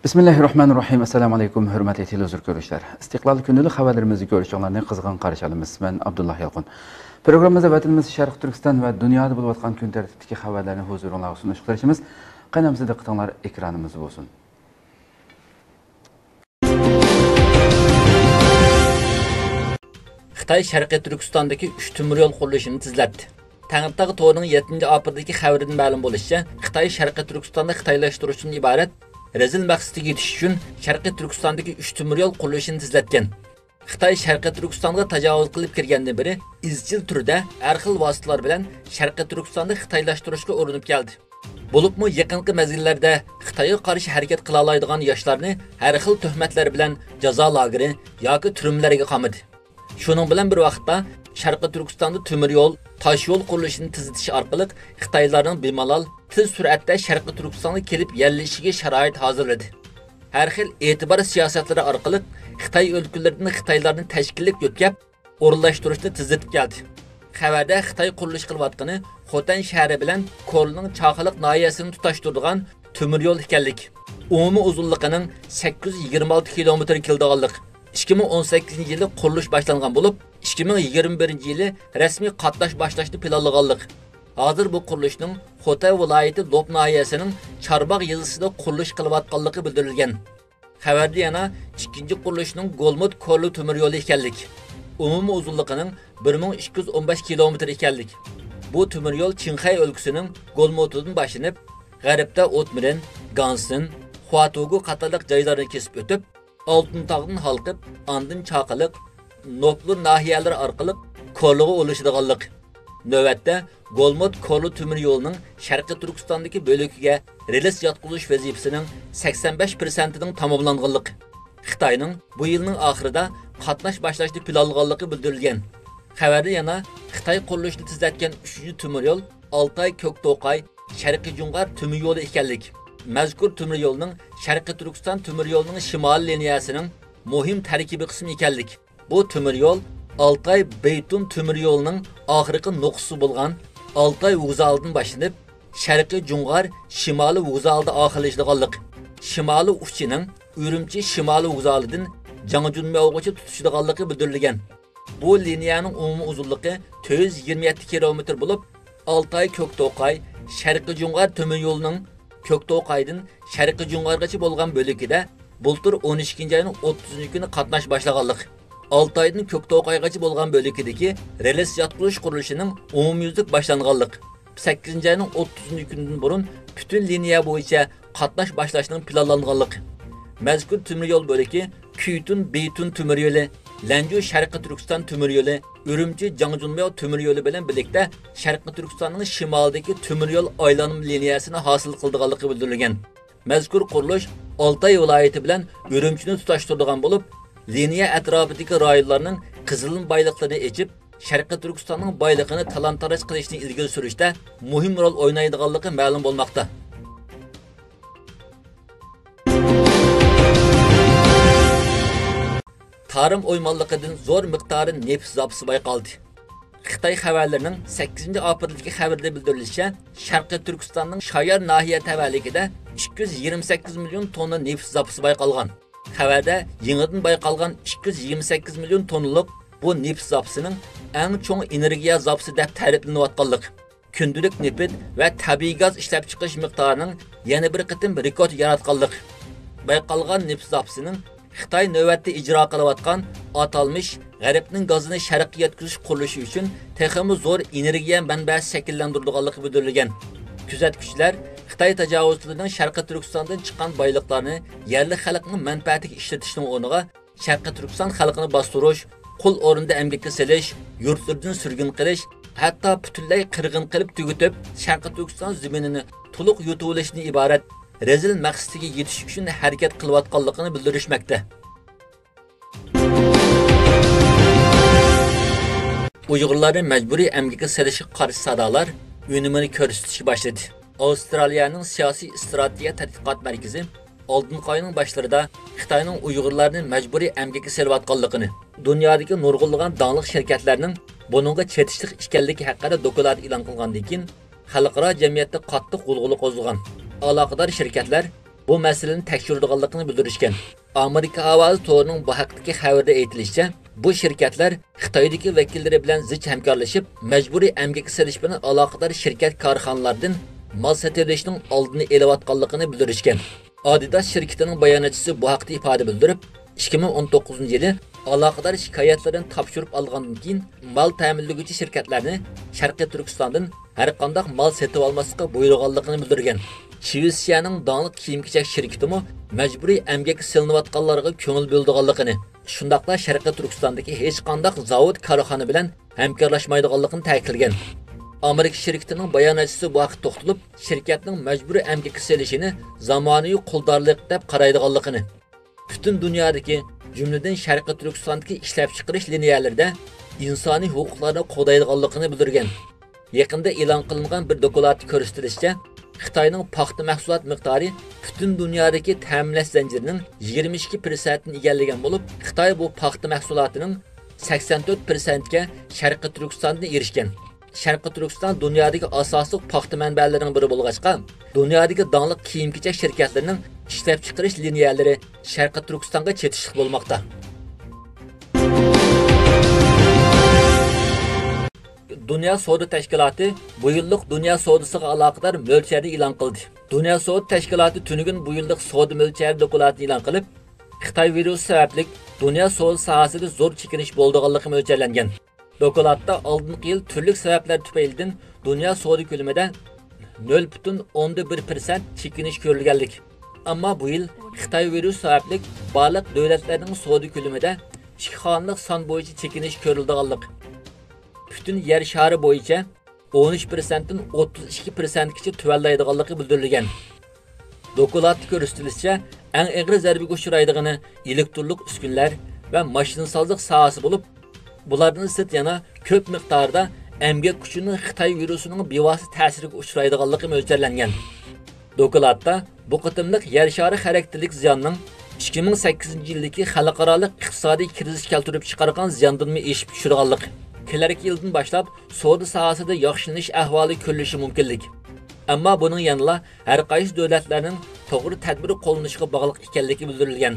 Bismillahirrahmanirrahim. Assalamu alaykum, hurmatli televizor ko'ruvchilar. Istiqlol kunlik xabarlarimizni ko'rishinglarni qizg'in qarshi olamiz. Men Abdullah Yalqin. Programmamizda vatanimiz Sharq Turkiston va dunyoda bo'lib o'tgan kun tartibidagi xabarlarni huzuringizga sunish qilishimiz. Qaynamizda diqqatinglar ekranimiz bo'lsin. Xitoy Sharqiy Turkistondagi 3 temir yo'l qurilishini tezlatdi. Tangirtog' to'rining 7-aprildagi xabaridan ma'lum bo'lishicha, Xitoy Sharqiy Turkistonda xitoylashtirishdan iborat rezil maqsadiga yetish uchun Sharqiy Turkistondagi 3 temir yo'l qurilishini tezlatgan. Xitoy Sharqiy Turkistonga tajovuz qilib kirgandan beri izchil turda har xil vositalar bilan Sharqiy Turkistonni xitoylashtirishga urinib keldi. Bo'libmi yaqinqi mezgillarda Xitoyga qarshi harakat qila oladigan yoshlarni har xil tuhmatlar bilan jazo lageri yoki turmlarga qamadi. Shuning bilan bir vaqtda Sharqiy Turkistonda temir yo'l, tosh yo'l qurilishini tezlatish orqali Xitoylarning bemalol tez suratda Sharqiy Turkistonga kelib yerlashishiga sharoit hozirladi. Har xil e'tibor siyosatlari orqali Xitoy o'lkalaridan Xitoylarni tashkillik yo'tkab, o'rinlashtirishni tezlatib keldi. Xabarda Xitoy qurilish qilayotgani Xotan shahri bilan Ko'lning Chaqiliq noyasini tutashtiradigan temir yo'l ekanligi. Umumiy uzunligining 826 kilometr keldiganligi. 2018-yili qurilish boshlangan bo'lib, 2021-yili rasmiy qatnash boshlashni planlaganlik. Hozir bu qurilishning Xotay viloyati Lob noyasining Charbog' yezisida qurilish qilayotganligi bildirilgan. Xabarda yana ikkinchi qurilishning Golmut Ko'li temir yo'li ekanligi. Umumiy uzunligining 1215 kilometr ekanligi. Bu temir yo'l Qinxay o'lkasining Golmutidan boshlanib, g'arbda O'tmirin, Gansin, Huatugu qatorliq joylarni kesib o'tib, Oltintog'dan halqib, andin Chaqiliq, Noplu nahiyalari orqali Ko'liga ulashadiganlik. Navbatda Golmut Ko'li temir yo'lining Sharqiy Turkistondagi bo'lagiga relis yotqizish vazifasining 85%ning tamomlanganligi. Xitoyning bu yilning oxirida qatnash boshlashni planlaganligi bildirilgan. Xabarda yana Xitoy qurilishni tezlatgan 3-temir yo'l Altay-Ko'kto'qay Sharqiy Jungar temir yo'li ekanligi. Mazkur temir yo'lning Sharqiy Turkiston temir yo'lining shimol liniyasining muhim tarkibiy qismi ekanligi. Bu temir yo'l Altay-Beytun temir yo'lining oxirgi nuqtasi bo'lgan Altay vokzalidan boshlanib, Sharqiy Jungar shimoliy vokzalida oxirlashadiganligi. Shimoliy uchining Urumchi shimoliy vokzalidan Jangjunmyogacha tutishadiganligi bildirilgan. Bu liniyaning umumiy uzunligi 427 kilometr bo'lib, Altay-Ko'kto'qay Sharqiy Jungar temir yo'lining Ko'kto'qaydan Sharqiy Jungargacha bo'lgan bo'ligida bultur 12-oyning 30-kuni qatnash boshlaganlik. Altaydan Ko'kto'qaygacha bo'lgan bo'ligidagi relis yotqizish qurilishining umumyuzlik boshlanganlik. 8-oyning 30-kunidan burun butun liniya bo'yicha qatnash boshlashning planlanganlik. Mazkur temir yo'l bo'ligi Kuytun-Beytun temir yo'li, Lanju Sharqiy Turkiston temir yo'li, Urumchi Jangjunmyo temir yo'li bilan birlikda Sharqiy Turkistonning shimolidagi temir yo'l aylanma liniyasini hosil qildiganligi bildirilgan. Mazkur qurilish Altay viloyati bilan Urumchini tutashtiradigan bo'lib, liniya atrofidagi rayonlarning qizilin boyliqlarini echib, Sharqiy Turkistonning boyligini talon-taroj qilishni ilgari surishda muhim rol o'ynaydiganligi ma'lum bo'lmoqda. Tarım oymanlıqıdan zor miqdori neft zapisi bayqaldı. Xitoy xabarlarining 8-aprildagi xabarda bildirilishicha, Sharqiy Turkistonning Shoyar nahiya tavalligida 228 million tonna neft zapisi bayqalgan. Xabarda yangidan bayqalgan 228 million tonnalik bu neft zapisining eng cho'ng energiya zapisi deb ta'riflanayotganligi, kundalik neft va tabiiy gaz ishlab chiqarish miqdorining yana bir qitim rekord yaratganligi. Bayqalgan neft zapisining Xitoy navbatda ijro qilayotgan atalmış G'arbning gazini sharqqa yetkazish qurilishi uchun texmi zo'r energiya manbasi shakllantirilganligi bildirilgan. Kuzatuvchilar Xitoy tajovuzchilarining Sharqiy Turkistondan chiqqan boyliqlarni yerli xalqning manfaatiga ishlatishning o'rniga Sharqiy Turkiston xalqini bostirish, qul o'rinda emgakka selish, yurtlardan surgun qilish, hatto butunlay qirg'in qilib tugutib, Sharqiy Turkiston zaminini to'liq yutib olishni iborat rezil maqsadiga yetish uchun harakat qilayotganligini bildirishmoqda. Uyg'urlarni majburiy emgakka selishga qarshi sadolar unumini ko'rsatishga boshladi. Avstraliyaning siyosiy strategiya tadqiqot markazi oldingi oyning boshlarida Xitoyning Uyg'urlarni majburiy emgakka selayotganligini, dunyodagi nurg'unlagan danglik shirkatlarning buningga chetishlik ekanligi haqida doklad e'lon qilgandan keyin xalqaro jamiyatda qattiq g'ulg'ula qo'zg'agan. Aloqador shirkatlar bu masalani tekshiradiganligini bildirishgan. Amerika ovozi to'rining bu haqdagi xabarda aytilishicha, bu shirkatlar Xitoydagi vakillari bilan zich hamkorlashib, majburiy emgak silish bilan aloqador shirkat korxonalardan mal sotilishning oldini olayotganligini bildirishgan. Adidas shirkatining bayonotchisi bu haqda ifoda bildirib, 2019-yili aloqador shikoyatlardan topshirib olgandan keyin mal ta'minlovchi shirkatlarni Sharqiy Turkistondan har qanday mal sotib olmaslikka buyurganligini bildirgan. Shvetsiyaning donglik kiyim-kechak shirkatimi majburiy emgak silinayotganlarga ko'ngil bo'ldiganligini, shundaqla Sharqiy Turkistondagi hech qanday zavod korxona bilan hamkorlashmaydiganligini ta'kidlagan. Amerika shirkatining bayonotchisi bu haqda to'xtalib, shirkatning majburiy emgak silishini zamonaviy qo'ldarlik deb qaraydiganligini, butun dunyodagi jumladan Sharqiy Turkistondagi ishlab chiqarish liniyalarida insoniy huquqlarni qo'llaydiganligini bildirgan. Yaqinda e'lon qilingan bir dokladda ko'rsatilishicha, Xitoyning paxta mahsulot miqdori butun dunyodagi ta'minlash zanjirining 22%ni egallagan bo'lib, Xitoy bu paxta mahsulotining 84%ga Sharqiy Turkistonda erishgan. Sharqiy Turkiston dunyodagi asosiy paxta manbalarining biri bo'lg'achqa, dunyodagi donglik kiyim-kechak shirkatlarining ishlab chiqarish liniyalari Sharqiy Turkistonga chetishlik bo'lmoqda. Dünya Savdo Təşkilatı bu yıllık dünya savdosiga aloqador mo'lcharni e'lon qildi. Dünya Savdo Təşkilatı tunigun bu yıllık savdo mo'lchari dokladini e'lon qilib, Xitoy virusi sababli dünya savdo sohasida zo'r chekinish bo'lganligi mo'ljallangan. Dokladda oldingi yil turli sabablar tufaylidan dünya savdo ko'lamida 0,1% chekinish ko'rilganlik. Ammo bu yil Xitoy virusi sababli barliq davlatlarning savdo ko'lamida ishxonalik son bo'yicha chekinish ko'rilganlik. Bütün yer şari bo'yicha 13%dan 32%gacha tuvallaydiganligi bildirilgan. Dokladda ko'rsatilishicha, eng og'ir zarbaga uchraydigani elektronlik uskunlar va mashinasozlik sohasi bo'lib, bulardan sirt yana ko'p miqdorda emgak kuchining Xitoy virusining bevosita ta'siriga uchraydiganligi mo'ljallangan. Dokladda bu qitimliq yer shari xarakterlik ziyonning 2008-yildagi xalqaro iqtisodiy kriz keltirib chiqargan ziyondan eshib tushirganligi, kelarki yildan boshlab savdo sohasida yaxshilanish ahvoli ko'rilishi mumkinlik. Ammo buning yanada har qaysi davlatlarning to'g'ri tadbir qo'llanishiga bog'liq ekanligi bildirilgan.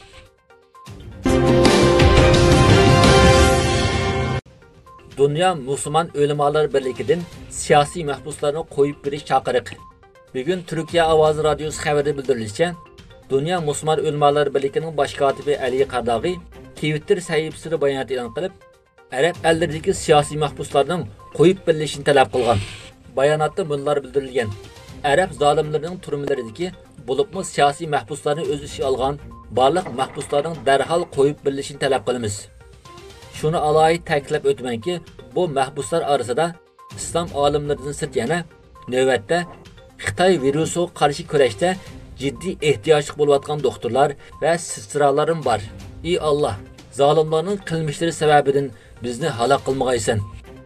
Dünya Müslüman Ölümalar Birliği'nin siyasi mahbuslarını qo'yib berish chaqiriq. Bugun Türkiye Ovozi radiosi xabarida bildirilishicha, Dünya Müslüman Ölümalar Birliği'nin bosh kotibi Ali Qardag'i Twitter sahifasida bayonot e'lon qilib, Arab elleridagi siyosiy mahbuslarning qo'yib berilishini talab qilgan. Bayonotda bunlar bildirilgan. Arab zolimlarining turmalaridagi bo'libmi siyosiy mahbuslarni o'z ishiga olgan barliq mahbuslarning darhol qo'yib berilishini talab qilamiz. Shuni alohida ta'kidlab o'tmanki, bu mahbuslar orasida islom olimlaridan sirt yana navbatda Xitoy virusiga qarshi kurashda jiddiy ehtiyojli bo'layotgan doktorlar va sistralarım bor. Ey Alloh, zolimlarning qilmishlari sababidan bizni halok qilmag'aysan.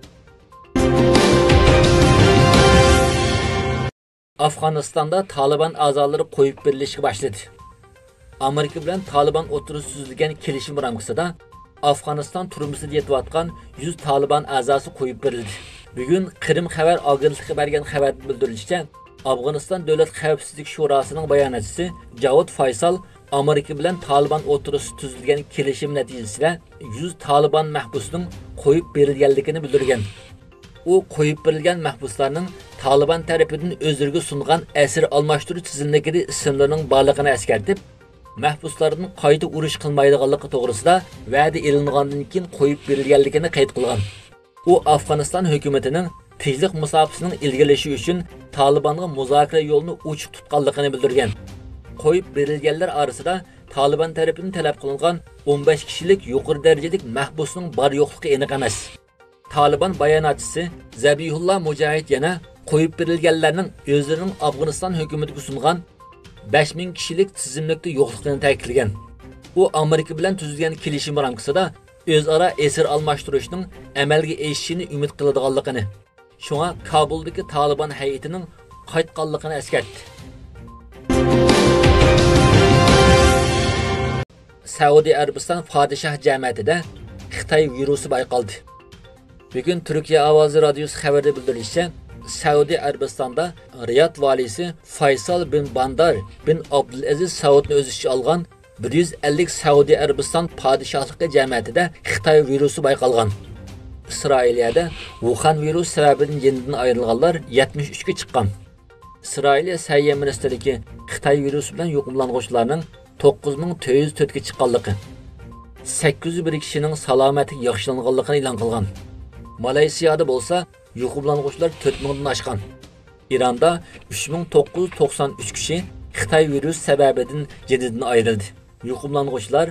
Afg'onistonda Taliban a'zolari qo'yib berilishga boshladi. Amerika bilan Taliban o'tirishib tuzilgan kelishim ramkasida Afg'oniston turmusida yetayotgan 100 Taliban a'zosi qo'yib berildi. Bugun Qrim xabar agentligi bergan xabarda bildirilishicha, Afg'oniston Davlat xavfsizlik shurosining bayonotchisi Javod Faysal Amerika bilan Taliban o'tirishib tuzilgan kelishim natijasida 100 Taliban mahbusining qo'yib berilganligini bildirgan. U qo'yib berilgan mahbuslarning Taliban tarafidan o'zlariga sungan asir almashtirish tizimidagi ismlarining borligini eskartib, mahbuslarning qayta urush qilmaydiganligi to'g'risida va'da e'lingandan keyin qo'yib berilganligini qayd qilgan. U Afg'oniston hukumatining tezlik musofasining ilgarilashi uchun Talibanga muzokara yo'lini ochiq tutganligini bildirgan. Qo'yib berilganlar orasida Taliban tarafidan talab qilingan 15 kishilik yuqori darajalik mahbusning bor yo'qligi aniq emas. Taliban bayonotchisi Zabihullah Mujahid yana qo'yib berilganlarning o'zlarining Afg'oniston hukumatiga sungan 5000 kishilik tizimlikda yo'qligini ta'kidlagan. U Amerika bilan tuzilgan kelishim ramkasida o'zaro esir almashtirishning amalga oshishini umid qiladiganligini, shunga Kabuldagi Taliban hay'atining qaytganligini eskartdi. Saudiya Arabiston Podshoh jamiyatida Xitoy virusi bayqaldi. Bugun Turkiya Ovozi radiosi xabarida bildirilishicha, Saudiya Arabistonda Riyod valisi Faysal bin Bandar bin Abdulaziz Saudni o'z ichiga olgan 150 Saudiya Arabiston podshohligi jamiyatida Xitoy virusi bayqalgan. İsrailiyada Wuhan virus sababidan yenidan ayrilganlar 73 ga chiqqan. İsrailiya Səhiyyə Ministerligi Xitoy virusi bilan yuqumlanğuvchilarning 9404 ga chiqqanligi, 801 kishining salomatligi yaxshilanganligini e'lon qilgan. Malayziyada bo'lsa yuqumlanğuvchilar 4000 dan oshgan. İranda 3993 kishi Xitoy virus sababidan jenidan ayrildi. Yuqumlanğuvchilar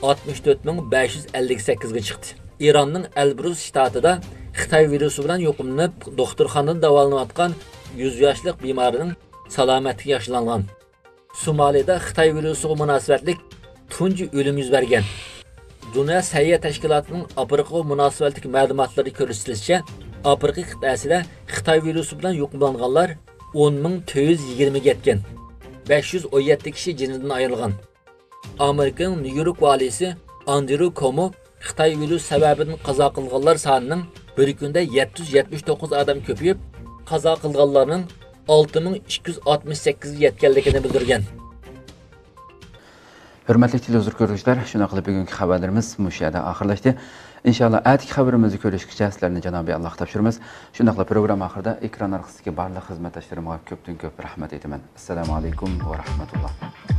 64558 ga chiqdi. İranning Elbrus shtatida Xitoy virusi bilan yuqumlanib, doktorxonada davolanayotgan 100 yoshli bemorning salomatligi yaxshilangan. Somalida Xitoy virusiga munosabatlik tunji o'lim yuz bergan. Dünya Səhiyyə Təşkilatının Afrika münasibətlik məlumatları göstərilishicha, Afrika qit'asida Xitoy virusi bilan yuqumlanganlar 10.420 ga yetgan. 517 kishi jinidan ayrilgan. Amerikaning New York valisi Andrew Cuomo Xitoy virusi sababidan qazo qilganlar sonining bir kunda 779 odam ko'payib, qazo qilganlarning 6268 ga yetganligini bildirgan. Hürmetli televizyon görüşler, şuna qilib bugungi xabarlarimiz mush yerda oxirlashdi. İnşallah atki xabarimizni ko'rishgacha sizlarni Janobiy Alloh topshiramiz. Shundaqla program oxirida ekran orqasidagi barliq xizmatdoshlarimga ko'pdan ko'p rahmat aytaman. Assalomu alaykum va rahmatulloh.